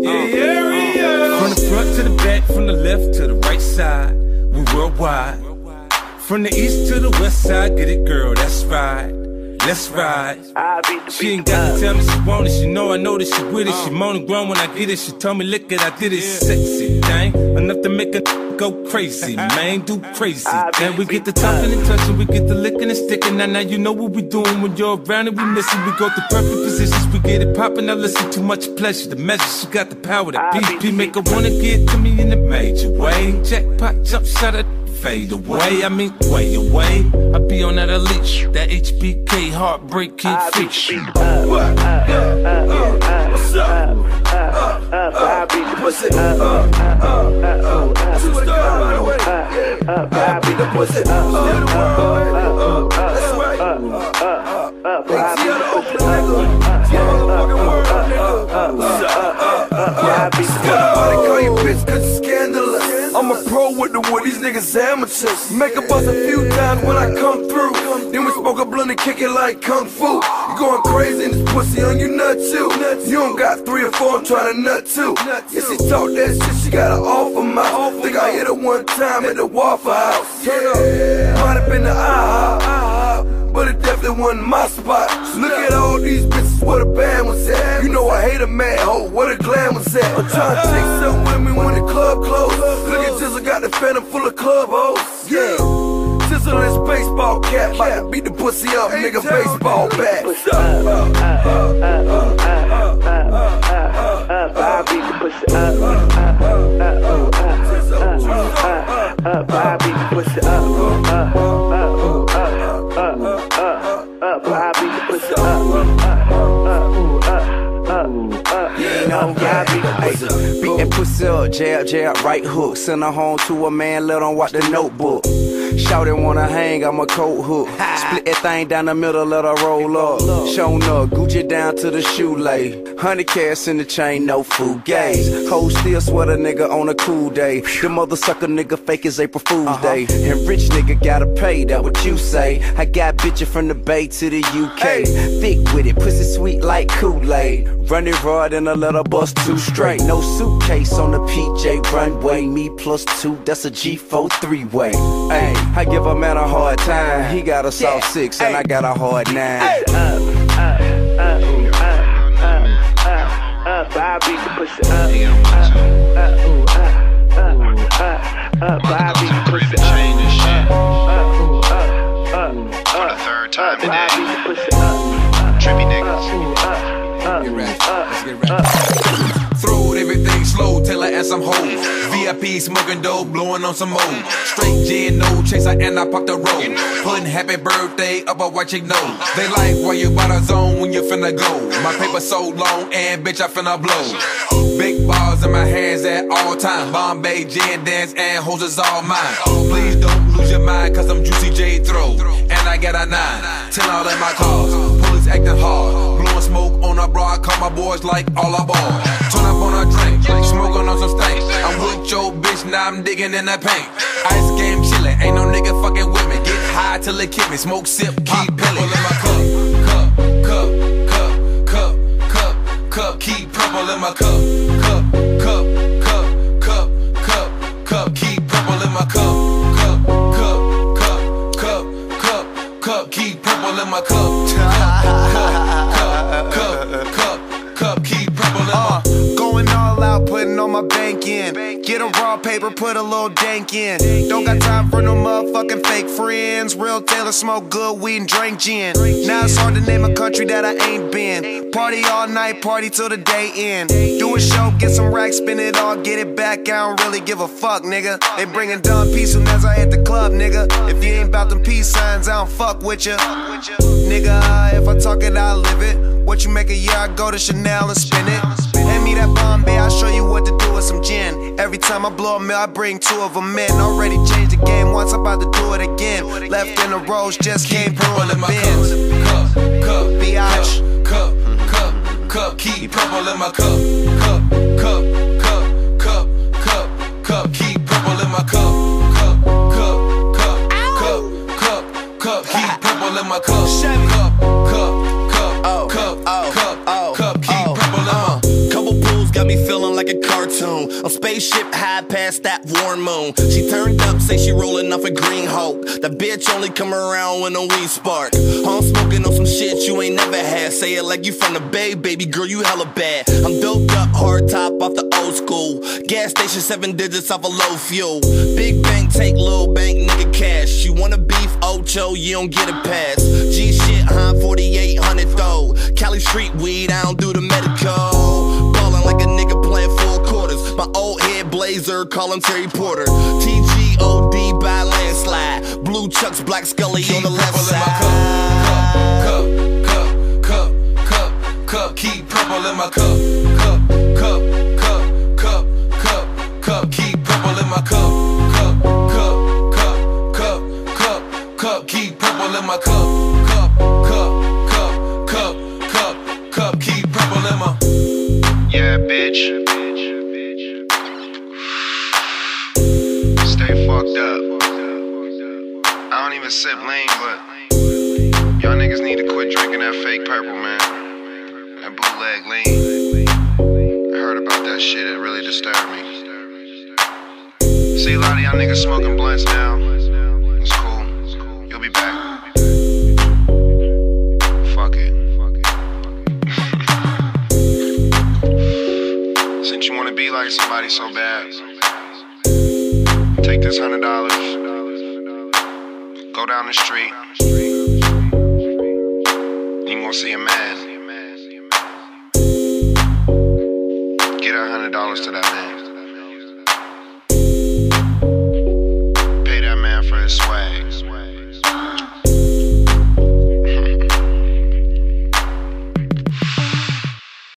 From the front to the back, from the left to the right side, we worldwide. From the east to the west side, get it, girl, that's right. Let's ride. She ain't got to tell me she want it. She know I know that she with it. She moaning grown when I get it. She told me, look it, I did it. Sexy thing, enough to make a go crazy, man, do crazy. Then we get the talking and touching, we get the licking and sticking. Now you know what we doing when you're around and we missing. We go through perfect positions, we get it popping. Now listen, too much pleasure. The measure, she got the power. The BP make her wanna get to me in a major way. Jackpot, jump shot at. Fade away, I mean way away. I be on that elite, that HBK heartbreak can't fix you. What's up? I beat the pussy. Superstar right away. I beat the pussy. That's right. Big T on the Oakland nigga. T on the motherfucking world nigga. What's up? Somebody call you bitch cause you're scandalous. I'm a pro with the wood, these niggas amateurs. Make a bust a few times when I come through. Then we smoke a blunt and kick it like kung fu. You going crazy in this pussy on you nut too. You don't got 3 or 4, I'm trying to nut too. Yeah, she talk that shit, she got an offer mouth. Think I hit her one time at the Waffle House. Turn up, might have been the IHOP, but it definitely wasn't my spot. Look at all these bitches, what a band was at. You know I hate a mad hoe, what a glam was at. I'm trying to take some with me when the club closed. Look at Jizzle, got the phantom full of club hoes. Yeah, Jizzle this baseball cap, about to beat the pussy up, nigga, baseball bat. I beat the pussy up. I beat the pussy up. I beat the pussy up. Beating pussy up, jab, jab, right hook. Send her home to a man, let him watch the Notebook. Shawty wanna hang, I'm a coat hook. Split that thing down the middle, let her roll up. Shown up, Gucci down to the shoelace. 100 cash in the chain, no fugazi. Hoes still sweat a nigga on a cool day. The mother sucker nigga fake as April Fool's Day. And rich nigga gotta pay, that what you say. I got bitches from the Bay to the UK. Thick with it, pussy sweet like Kool-Aid. Run it raw and I let her bust 2 straight. No suitcase on the PJ runway. Me plus 2, that's a G4 3-way. Ay, I give a man a hard time. He got a soft 6 and I got a hard 9. I beat the pussy up. I beat the pussy up. For the 3rd time today. Trippy niggas. Get ready. Let's get ready. Throw everything slow till I add some hoes. VIP smoking dope, blowing on some more. Straight gin, no chaser, and I pop the roll. Putting happy birthday up a white chick nose. They like why you by the zone when you finna go. My paper so long and bitch I finna blow. Big balls in my hands at all times. Bombay, gin, dance, and hoes is all mine. Please don't lose your mind cause I'm Juicy J Throw. And I got a 9, 10 all in my cars. Police acting hard, blowing smoke on a bra. I call my boys like all aboard. Turn up on a drink, smoking on some stank. I'm with your bitch, now I'm digging in that paint. Ice game chillin', ain't no nigga fucking with me. Get high till it kill me, smoke, sip, keep pillin'. In my cup, keep purple in my cup, keep purple in my cup, keep purple in my cup, keep purple in my going all out, putting on my bank in. Get a raw paper, put a little dank in. Don't got time for no motherfucking fake friends. Real Taylor smoke good weed and drink gin. Now it's hard to name a country that I ain't been. Party all night, party till the day end. Do a show, get some racks, spin it all, get it back. I don't really give a fuck, nigga. They bringing down peace soon as I hit the club, nigga. If you ain't about them peace signs, I don't fuck with ya. Nigga, if I talk it, I'll live it. What you make a year, I go to Chanel and spin it. Hand me that Bombay, I'll show you what to do with some gin. Every time I blow a mill, I bring 2 of them in. Already changed the game once, I'm about to do it again. Left in the Rose, just came through in the Benz. Biatch. Keep purple in my cup, keep purple in my cup, keep purple in my cup, keep purple in my couple pools got me feeling like tune. On spaceship high past that warm moon. She turned up, say she rolling off a green Hulk. That bitch only come around when the weed spark. I'm smoking on some shit you ain't never had. Say it like you from the Bay, baby girl, you hella bad. I'm doped up, hard top off the old school. Gas station 7 digits off a low fuel. Big bank, take little bank, nigga cash. You wanna beef, Ocho, you don't get a pass. G shit, 4800 though. Cali street weed, I don't do the medical. Ballin' like a nigga playing 4 quarters. My old head blazer, call him Terry Porter. TGOD by landslide. Blue Chucks, Black Scully on the left side. Cup, keep purple in my cup, keep purple in my cup, keep purple in my cup, keep purple in my. Yeah, bitch. Stay fucked up. I don't even sip lean, but y'all niggas need to quit drinking that fake purple, man. That bootleg lean. I heard about that shit, it really disturbed me. See a lot of y'all niggas smoking blunts now. It's cool. You'll be back. Fuck it. Since you wanna be like somebody so bad, take this $100. Go down the street. You gonna see a man. Get $100 to that man.